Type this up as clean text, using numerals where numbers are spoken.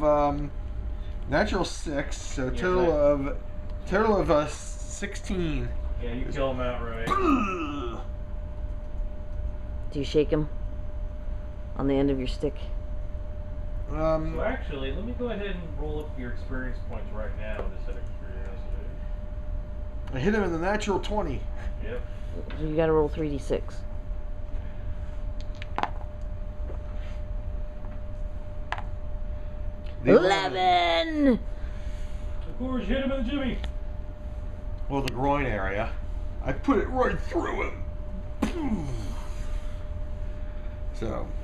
natural 6, so total of 16. Yeah, you kill him outright. Do you shake him on the end of your stick? So actually, let me go ahead and roll up your experience points right now, just out of curiosity. I hit him in the natural 20. Yep. So you gotta roll 3d6. 11! Of course, hit him in the jimmy. Well, the groin area. I put it right through him. So